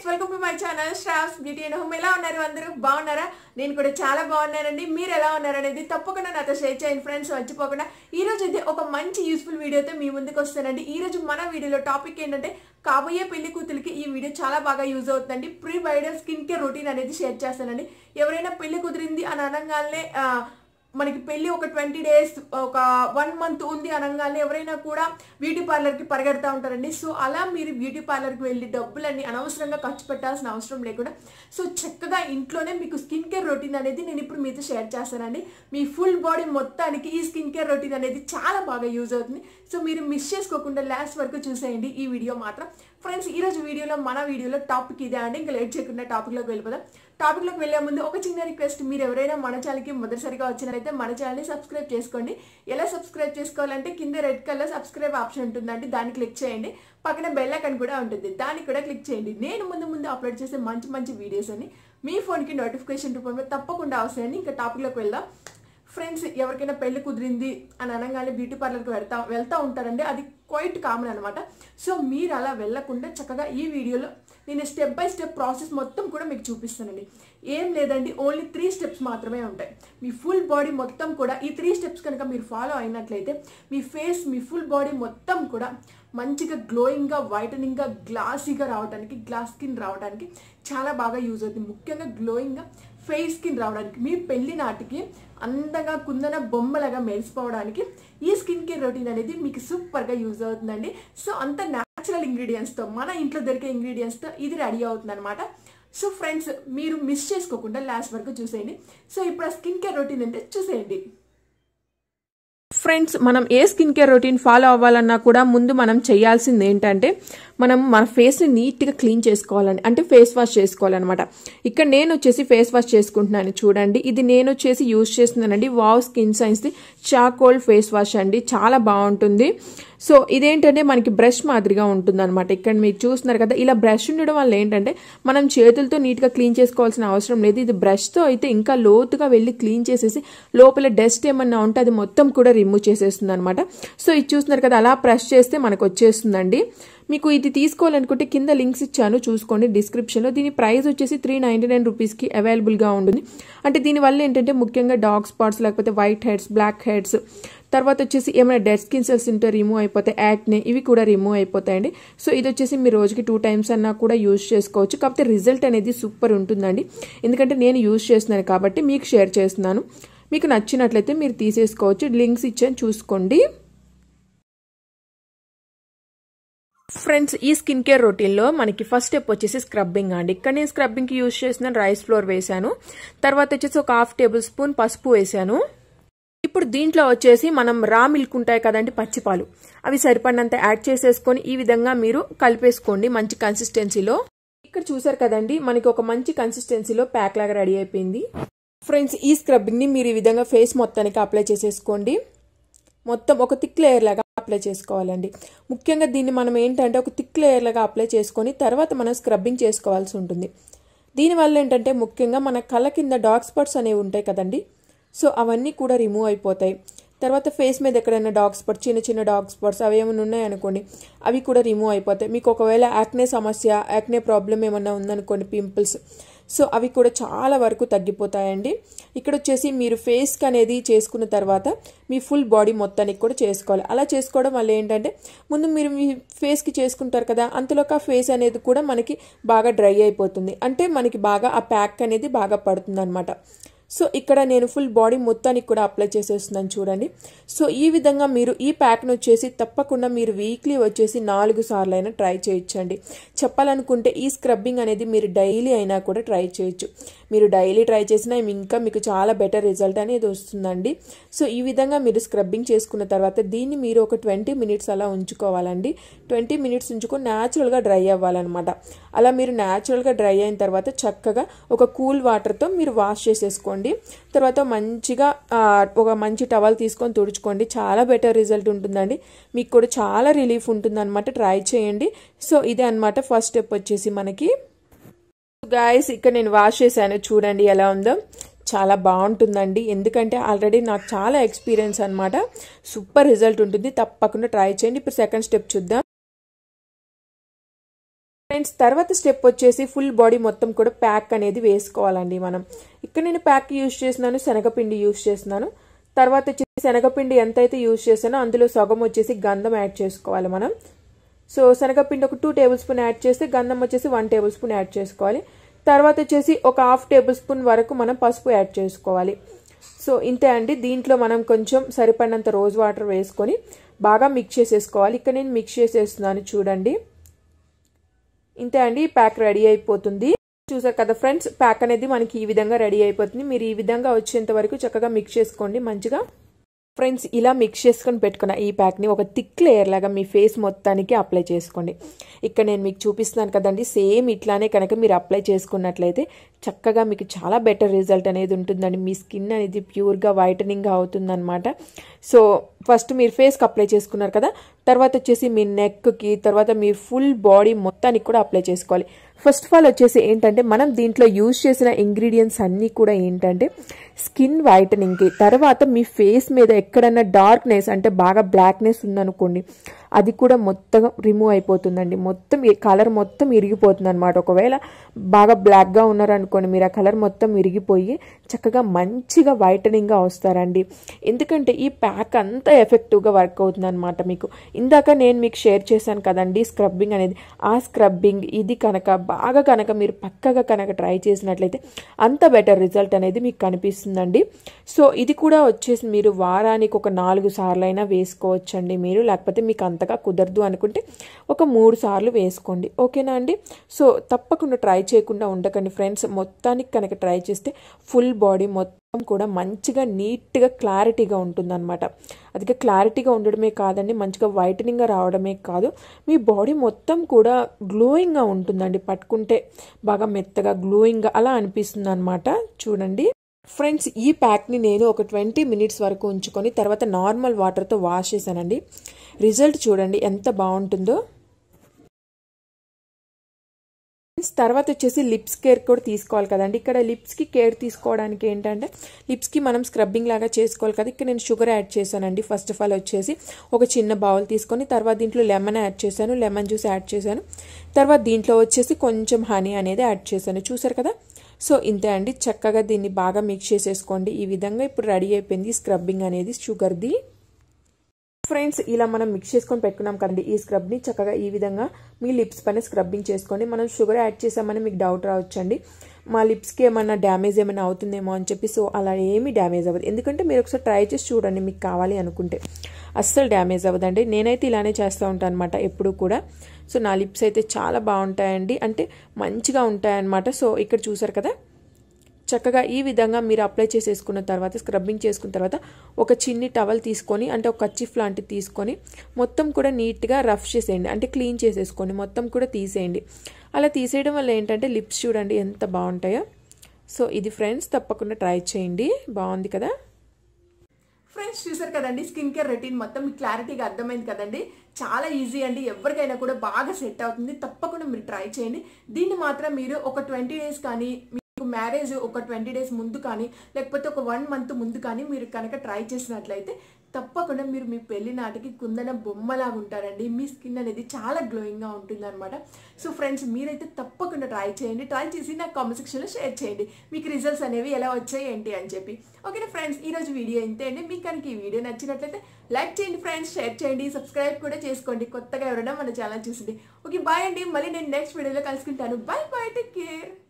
Welcome to my channel Shravs beauty and home. ఎలా ఉన్నారు అందరూ? బాగున్నారా? నేను కూడా చాలా బాగున్నానండి. మీరు ఎలా ఉన్నారు అనేది తప్పకుండా నాతో షేర్ చేయండి ఫ్రెండ్స్. మర్చిపోకుండా ఈ రోజు అయితే ఒక మంచి యూస్ఫుల్ వీడియోతో మీ ముందుకు వస్తానండి. ఈ రోజు మన వీడియోలో టాపిక్ ఏంటంటే కాబోయే పెళ్లి కూతురికి ఈ వీడియో చాలా బాగా యూజ్ అవుతుందండి. Pre bridal skin care routine అనేది షేర్ చేస్తానండి. ఎవరైనా పెళ్లి కుదిరింది అని అనగానే మనకి పెళ్లి ఒక 20 days ఒక 1 month ఉంది అనగానే ఎవరైనా కూడా బ్యూటీ పార్లర్కి పరిగెడతా ఉంటారండి. సో అలా మీరు బ్యూటీ పార్లర్కి వెళ్ళి డబ్బులన్నీ అనవసరంగా ఖర్చు పెట్టాల్సిన అవసరం లేకుండా సో చక్కగా ఇంట్లోనే మీకు స్కిన్ కేర్ రొటీన్ అనేది నేను ఇప్పుడు మీతో షేర్ చేస్తానండి. మీ ఫుల్ బాడీ మొత్తానికి ఈ స్కిన్ కేర్ రొటీన్ అనేది చాలా బాగా యూజ్ అవుతుంది. సో మీరు మిస్ చేసుకోకుండా లాస్ట్ వరకు చూసేయండి ఈ వీడియో మాత్రం. ఫ్రెండ్స్, ఈరోజు మన వీడియోలో టాపిక్ ఇదే అండి. ఇంకా లేట్ చేయకుండా టాపిక్లోకి వెళ్ళిపోదాం. టాపిక్లోకి వెళ్ళే ముందు ఒక చిన్న రిక్వెస్ట్, మీరు ఎవరైనా మన ఛానల్కి మొదటిసారిగా వచ్చినారైతే మన ఛానల్ని సబ్స్క్రైబ్ చేసుకోండి. ఎలా సబ్స్క్రైబ్ చేసుకోవాలంటే కింద రెడ్ కలర్ సబ్స్క్రైబ్ ఆప్షన్ ఉంటుందండి, దాన్ని క్లిక్ చేయండి. పక్కన బెల్ ఐకాన్ కూడా ఉంటుంది, దాన్ని కూడా క్లిక్ చేయండి. నేను ముందు అప్లోడ్ చేసే మంచి వీడియోస్ అని మీ ఫోన్కి నోటిఫికేషన్ రూపంలో తప్పకుండా వస్తాయండి. ఇంకా టాపిక్లోకి వెళ్దాం. ఫ్రెండ్స్, ఎవరికైనా పెళ్లి కుదిరింది అని అనగానే బ్యూటీ పార్లర్కి వెళ్తా ఉంటారండి. అది క్వైట్ కామన్ అనమాట. సో మీరు అలా వెళ్ళకుండా చక్కగా ఈ వీడియోలో నేను స్టెప్ బై స్టెప్ ప్రాసెస్ మొత్తం కూడా మీకు చూపిస్తానండి. ఏం లేదండి, ఓన్లీ 3 steps మాత్రమే ఉంటాయి. మీ ఫుల్ బాడీ మొత్తం కూడా ఈ 3 steps కనుక మీరు ఫాలో అయినట్లయితే మీ ఫేస్, మీ ఫుల్ బాడీ మొత్తం కూడా మంచిగా గ్లోయింగ్గా, వైటనింగ్గా, గ్లాసీగా రావడానికి, గ్లాస్ స్కిన్ రావడానికి చాలా బాగా యూజ్ అవుతుంది. ముఖ్యంగా గ్లోయింగ్గా ఫేస్ స్కిన్ రావడానికి, మీ పెళ్లి నాటికి అందంగా కుందన బొమ్మలాగా మెరిసిపోవడానికి ఈ స్కిన్ కేర్ రొటీన్ అనేది మీకు సూపర్గా యూజ్ అవుతుందండి. సో అంత న్యాచురల్ ఇంగ్రీడియంట్స్తో, మన ఇంట్లో దొరికే ఇంగ్రీడియంట్స్తో ఇది రెడీ అవుతుంది అనమాట. సో ఫ్రెండ్స్, మీరు మిస్ చేసుకోకుండా లాస్ట్ వరకు చూసేయండి. సో ఇప్పుడు ఆ స్కిన్ కేర్ రొటీన్ అంటే చూసేయండి. ఫ్రెండ్స్, మనం ఏ స్కిన్ కేర్ రొటీన్ ఫాలో అవ్వాలన్నా కూడా ముందు మనం చేయాల్సింది ఏంటంటే మనం మన ఫేస్ని నీట్గా క్లీన్ చేసుకోవాలండి. అంటే ఫేస్ వాష్ చేసుకోవాలన్నమాట. ఇక్కడ నేను వచ్చేసి ఫేస్ వాష్ చేసుకుంటున్నాను చూడండి. ఇది నేను వచ్చేసి యూజ్ చేస్తున్నానండి. వావ్ స్కిన్ సైన్స్ది చాకోల్ ఫేస్ వాష్ అండి. చాలా బాగుంటుంది. సో ఇదేంటంటే మనకి బ్రష్ మాదిరిగా ఉంటుంది అనమాట. ఇక్కడ మీరు చూస్తున్నారు కదా, ఇలా బ్రష్ ఉండడం వల్ల ఏంటంటే మనం చేతులతో నీట్గా క్లీన్ చేసుకోవాల్సిన అవసరం లేదు. ఇది బ్రష్తో అయితే ఇంకా లోతుగా వెళ్ళి క్లీన్ చేసేసి లోపల డస్ట్ ఏమన్నా ఉంటే అది మొత్తం కూడా రిమూవ్ చేసేస్తుంది అనమాట. సో ఇది చూస్తున్నారు కదా, అలా ప్రెస్ చేస్తే మనకు వచ్చేస్తుందండి. మీకు ఇది తీసుకోవాలనుకుంటే కింద లింక్స్ ఇచ్చాను, చూసుకోండి డిస్క్రిప్షన్లో. దీని ప్రైస్ వచ్చేసి 399 రూపీస్కి అవైలబుల్గా ఉంటుంది. అంటే దీనివల్ల ఏంటంటే ముఖ్యంగా డార్క్ స్పాట్స్, లేకపోతే వైట్ హెడ్స్, బ్లాక్ హెడ్స్, తర్వాత వచ్చేసి ఏమైనా డెడ్ స్కిన్ సెల్స్ ఉంటే రిమూవ్ అయిపోతాయి, యాక్నే ఇవి కూడా రిమూవ్ అయిపోతాయండి. సో ఇది వచ్చేసి మీరు రోజుకి 2 times అన్నా కూడా యూజ్ చేసుకోవచ్చు. కాకపోతే రిజల్ట్ అనేది సూపర్ ఉంటుందండి. ఎందుకంటే నేను యూజ్ చేస్తున్నాను కాబట్టి మీకు షేర్ చేస్తున్నాను. మీకు నచ్చినట్లయితే మీరు తీసేసుకోవచ్చు. లింక్స్ ఇచ్చాను, చూసుకోండి. ఫ్రెండ్స్, ఈ స్కిన్ కేర్ రొటీన్లో మనకి ఫస్ట్ స్టెప్ వచ్చేసి స్క్రబ్బింగ్ అండి. ఇక్కడ నేను స్క్రబ్బింగ్కి యూజ్ చేసిన రైస్ ఫ్లోర్ వేసాను. తర్వాత వచ్చేసి ఒక 1/2 tablespoon పసుపు వేసాను. ఇప్పుడు దీంట్లో వచ్చేసి మనం రా మిల్క్ ఉంటాయి కదండి, పచ్చిపాలు, అవి సరిపడినంత యాడ్ చేసేసుకొని ఈ విధంగా మీరు కలిపేసుకోండి మంచి కన్సిస్టెన్సీలో. ఇక్కడ చూసారు కదండి, మనకి ఒక మంచి కన్సిస్టెన్సీలో ప్యాక్ లాగా రెడీ అయిపోయింది. ఫ్రెండ్స్, ఈ స్క్రబ్బింగ్ని మీరు ఈ విధంగా ఫేస్ మొత్తానికి అప్లై చేసేసుకోండి. మొత్తం ఒక థిక్ లేయర్ లాగా అప్లై చేసుకోవాలండి. ముఖ్యంగా దీన్ని మనం ఏంటంటే ఒక థిక్ లేయర్ లాగా అప్లై చేసుకొని తర్వాత మనం స్క్రబ్బింగ్ చేసుకోవాల్సి ఉంటుంది. దీనివల్ల ఏంటంటే ముఖ్యంగా మన కళ్ళ కింద డార్క్ స్పాట్స్ అనేవి ఉంటాయి కదండి, సో అవన్నీ కూడా రిమూవ్ అయిపోతాయి. తర్వాత ఫేస్ మీద ఎక్కడైనా డార్క్ స్పాట్స్, చిన్న డార్క్ స్పాట్స్ అవి ఏమైనా ఉన్నాయనుకోండి, అవి కూడా రిమూవ్ అయిపోతాయి. మీకు ఒకవేళ యాక్నే సమస్య, యాక్నే ప్రాబ్లం ఏమన్నా ఉందనుకోండి, పింపుల్స్, సో అవి కూడా చాలా వరకు తగ్గిపోతాయండి. ఇక్కడ వచ్చేసి మీరు ఫేస్కి అనేది చేసుకున్న తర్వాత మీ ఫుల్ బాడీ మొత్తానికి కూడా చేసుకోవాలి. అలా చేసుకోవడం వల్ల ఏంటంటే ముందు మీరు మీ ఫేస్కి చేసుకుంటారు కదా, అంతలోకి ఆ ఫేస్ అనేది కూడా మనకి బాగా డ్రై అయిపోతుంది. అంటే మనకి బాగా ఆ ప్యాక్ అనేది బాగా పడుతుంది అనమాట. సో ఇక్కడ నేను ఫుల్ బాడీ మొత్తానికి కూడా అప్లై చేసేస్తున్నాను చూడండి. సో ఈ విధంగా మీరు ఈ ప్యాక్ను వచ్చేసి తప్పకుండా మీరు వీక్లీ వచ్చేసి 4 సార్లు అయినా ట్రై చేయొచ్చండి. చెప్పాలనుకుంటే ఈ స్క్రబ్బింగ్ అనేది మీరు డైలీ అయినా కూడా ట్రై చేయొచ్చు. మీరు డైలీ ట్రై చేసినా ఇంకా మీకు చాలా బెటర్ రిజల్ట్ అనేది వస్తుందండి. సో ఈ విధంగా మీరు స్క్రబ్బింగ్ చేసుకున్న తర్వాత దీన్ని మీరు ఒక 20 minutes అలా ఉంచుకోవాలండి. 20 minutes ఉంచుకొని న్యాచురల్గా డ్రై అవ్వాలన్నమాట. అలా మీరు న్యాచురల్గా డ్రై అయిన తర్వాత చక్కగా ఒక కూల్ వాటర్తో మీరు వాష్ చేసేసుకోండి. తర్వాత మంచిగా ఒక మంచి టవల్ తీసుకొని తుడుచుకోండి. చాలా బెటర్ రిజల్ట్ ఉంటుందండి. మీకు కూడా చాలా రిలీఫ్ ఉంటుంది అనమాట. ట్రై చేయండి. సో ఇదే అనమాట ఫస్ట్ స్టెప్ వచ్చేసి మనకి. గాయస్, ఇక్కడ నేను వాష్ చేశాను చూడండి ఎలా ఉందో. చాలా బాగుంటుందండి. ఎందుకంటే ఆల్రెడీ నాకు చాలా ఎక్స్పీరియన్స్ అనమాట. సూపర్ రిజల్ట్ ఉంటుంది. తప్పకుండా ట్రై చేయండి. ఇప్పుడు సెకండ్ స్టెప్ చూద్దాం. ఫ్రెండ్స్ తర్వాత స్టెప్ వచ్చేసి ఫుల్ బాడీ మొత్తం కూడా ప్యాక్ అనేది వేసుకోవాలండి మనం. ఇక్కడ నేను ప్యాక్ యూజ్ చేస్తున్నాను, శనగపిండి యూజ్ చేస్తున్నాను. తర్వాత వచ్చేసి శనగపిండి ఎంతైతే యూజ్ చేసానో అందులో సగం వచ్చేసి గంధం యాడ్ చేసుకోవాలి మనం. సో శనగపిండి ఒక 2 టేబుల్ స్పూన్ యాడ్ చేస్తే గంధం వచ్చేసి 1 టేబుల్ స్పూన్ యాడ్ చేసుకోవాలి. తర్వాత వచ్చేసి ఒక 1/2 టేబుల్ స్పూన్ వరకు మనం పసుపు యాడ్ చేసుకోవాలి. సో ఇంతే అండి. దీంట్లో మనం కొంచెం సరిపడినంత రోజ్ వాటర్ వేసుకొని బాగా మిక్స్ చేసేసుకోవాలి. ఇక్కడ నేను మిక్స్ చేసేస్తున్నాను చూడండి. ఇంతే అండి, ప్యాక్ రెడీ అయిపోతుంది. చూసారు కదా ఫ్రెండ్స్, ప్యాక్ అనేది మనకి ఈ విధంగా రెడీ అయిపోతుంది. మీరు ఈ విధంగా వచ్చేంత వరకు చక్కగా మిక్స్ చేసుకోండి మంచిగా. ఫ్రెండ్స్ ఇలా మిక్స్ చేసుకొని పెట్టుకున్న ఈ ప్యాక్ని ఒక థిక్ లేయర్ లాగా మీ ఫేస్ మొత్తానికి అప్లై చేసుకోండి. ఇక్కడ నేను మీకు చూపిస్తున్నాను కదండి, సేమ్ ఇట్లానే కనుక మీరు అప్లై చేసుకున్నట్లయితే చక్కగా మీకు చాలా బెటర్ రిజల్ట్ అనేది ఉంటుందండి. మీ స్కిన్ అనేది ప్యూర్గా వైటనింగ్ అవుతుందన్నమాట. సో ఫస్ట్ మీరు ఫేస్కి అప్లై చేసుకున్నారు కదా, తర్వాత వచ్చేసి మీ నెక్కి, తర్వాత మీ ఫుల్ బాడీ మొత్తానికి కూడా అప్లై చేసుకోవాలి. ఫస్ట్ ఆఫ్ ఆల్ వచ్చేసి ఏంటంటే మనం దీంట్లో యూజ్ చేసిన ఇంగ్రీడియంట్స్ అన్నీ కూడా ఏంటంటే స్కిన్ వైటనింగ్కి, తర్వాత మీ ఫేస్ మీద ఎక్కడన్నా డార్క్నెస్ అంటే బాగా బ్లాక్నెస్ ఉందనుకోండి అది కూడా మొత్తం రిమూవ్ అయిపోతుందండి. మొత్తం కలర్ మొత్తం ఇరిగిపోతుంది అనమాట. ఒకవేళ బాగా బ్లాక్గా ఉన్నారనుకోండి మీరు, ఆ కలర్ మొత్తం ఇరిగిపోయి చక్కగా మంచిగా వైటనింగ్గా వస్తారండి. ఎందుకంటే ఈ ప్యాక్ అంతా ఎఫెక్టివ్గా వర్క్ అవుతుంది అనమాట. మీకు ఇందాక నేను మీకు షేర్ చేశాను కదండి స్క్రబ్బింగ్ అనేది, ఆ స్క్రబ్బింగ్ ఇది కనుక మీరు పక్కగా కనుక ట్రై చేసినట్లయితే అంత బెటర్ రిజల్ట్ అనేది మీకు కనిపిస్తుందండి. సో ఇది కూడా వచ్చేసి మీరు వారానికి ఒక 4 సార్లు అయినా వేసుకోవచ్చండి మీరు. లేకపోతే మీకు అంతగా కుదరదు అనుకుంటే ఒక 3 సార్లు వేసుకోండి. ఓకేనా అండి? సో తప్పకుండా ట్రై చేయకుండా ఉండకండి ఫ్రెండ్స్. మొత్తానికి కనుక ట్రై చేస్తే ఫుల్ బాడీ మొత్తం కూడా మంచిగా నీట్గా క్లారిటీగా ఉంటుందన్నమాట. అది క్లారిటీగా ఉండడమే కాదండి, మంచిగా వైటనింగ్గా రావడమే కాదు, మీ బాడీ మొత్తం కూడా గ్లోయింగ్గా ఉంటుందండి. పట్టుకుంటే బాగా మెత్తగా గ్లోయింగ్గా అలా అనిపిస్తుంది అనమాట. చూడండి ఫ్రెండ్స్, ఈ ప్యాక్ని నేను ఒక 20 మినిట్స్ వరకు ఉంచుకొని తర్వాత నార్మల్ వాటర్తో వాష్ చేశానండి. రిజల్ట్ చూడండి ఎంత బాగుంటుందో. తర్వాత వచ్చేసి లిప్స్ కేర్ కూడా తీసుకోవాలి కదండి. ఇక్కడ లిప్స్కి కేర్ తీసుకోవడానికి ఏంటంటే లిప్స్కి మనం స్క్రబ్బింగ్ లాగా చేసుకోవాలి కదా. ఇక్కడ నేను షుగర్ యాడ్ చేశానండి. ఫస్ట్ ఆఫ్ ఆల్ వచ్చేసి ఒక చిన్న బౌల్ తీసుకొని తర్వాత దీంట్లో లెమన్ యాడ్ చేశాను, లెమన్ జ్యూస్ యాడ్ చేశాను. తర్వాత దీంట్లో వచ్చేసి కొంచెం హనీ అనేది యాడ్ చేశాను. చూసారు కదా. సో ఇంతే అండి, చక్కగా దీన్ని బాగా మిక్స్ చేసేసుకోండి. ఈ విధంగా ఇప్పుడు రెడీ అయిపోయింది స్క్రబ్బింగ్ అనేది షుగర్ది. ఫ్రెండ్స్ ఇలా మనం మిక్స్ చేసుకొని పెట్టుకున్నాం కదండి ఈ స్క్రబ్ని, చక్కగా ఈ విధంగా మీ లిప్స్ పైన స్క్రబ్బింగ్ చేసుకోండి. మనం షుగర్ యాడ్ చేసామని మీకు డౌట్ రావచ్చండి, మా లిప్స్కి ఏమన్నా డ్యామేజ్ ఏమైనా అవుతుందేమో అని చెప్పి. సో అలా ఏమీ డ్యామేజ్ అవ్వదు, ఎందుకంటే మీరు ఒకసారి ట్రై చేసి చూడండి, మీకు కావాలి అనుకుంటే అస్సలు డ్యామేజ్ అవ్వదండి. నేనైతే ఇలానే చేస్తూ ఉంటాను అనమాట ఎప్పుడు కూడా. సో నా లిప్స్ అయితే చాలా బాగుంటాయండి, అంటే మంచిగా ఉంటాయన్నమాట. సో ఇక్కడ చూసారు కదా, చక్కగా ఈ విధంగా మీరు అప్లై చేసేసుకున్న తర్వాత స్క్రబ్బింగ్ చేసుకున్న తర్వాత ఒక చిన్ని టవల్ తీసుకొని, అంటే ఒక కర్చీఫ్ లాంటిది తీసుకొని మొత్తం కూడా నీట్గా రఫ్ చేసేయండి, అంటే క్లీన్ చేసేసుకోండి, మొత్తం కూడా తీసేయండి. అలా తీసేయడం వల్ల ఏంటంటే లిప్స్ చూడండి ఎంత బాగుంటాయో. సో ఇది ఫ్రెండ్స్ తప్పకుండా ట్రై చేయండి, బాగుంది కదా. ఫ్రెండ్స్ చూసారు కదండి స్కిన్ కేర్ రొటీన్ మొత్తం మీకు క్లారిటీగా అర్థమైంది కదండి. చాలా ఈజీ అండి, ఎవరికైనా కూడా బాగా సెట్ అవుతుంది. తప్పకుండా మీరు ట్రై చేయండి. దీన్ని మాత్రం మీరు ఒక 20 డేస్ కానీ, మ్యారేజ్ ఒక 20 డేస్ ముందు కానీ, లేకపోతే ఒక 1 మంత్ ముందు కానీ మీరు కనుక ట్రై చేసినట్లయితే తప్పకుండా మీరు మీ పెళ్లి నాటికి కుందన బొమ్మలాగా ఉంటారండి. మీ స్కిన్ అనేది చాలా గ్లోయింగ్గా ఉంటుంది అనమాట. సో ఫ్రెండ్స్ మీరైతే తప్పకుండా ట్రై చేయండి. ట్రై చేసి నాకు కామెంట్ సెక్షన్లో షేర్ చేయండి మీకు రిజల్ట్స్ అనేవి ఎలా వచ్చాయి ఏంటి అని చెప్పి. ఓకేనా ఫ్రెండ్స్, ఈరోజు వీడియో ఇంతే అండి. మీకు కనుక ఈ వీడియో నచ్చినట్లయితే లైక్ చేయండి ఫ్రెండ్స్, షేర్ చేయండి, సబ్స్క్రైబ్ కూడా చేసుకోండి కొత్తగా ఎవరైనా మన ఛానల్ చూసింది. ఓకే బాయ్ అండి, మళ్ళీ నేను నెక్స్ట్ వీడియోలో కలుసుకుంటాను. Bye bye, take care.